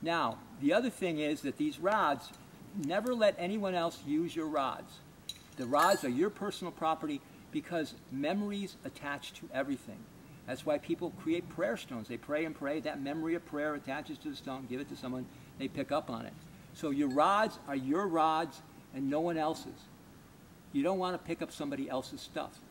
Now, the other thing is that these rods, never let anyone else use your rods. The rods are your personal property because memories attach to everything. That's why people create prayer stones. They pray and pray. That memory of prayer attaches to the stone. Give it to someone. They pick up on it. So your rods are your rods and no one else's. You don't want to pick up somebody else's stuff.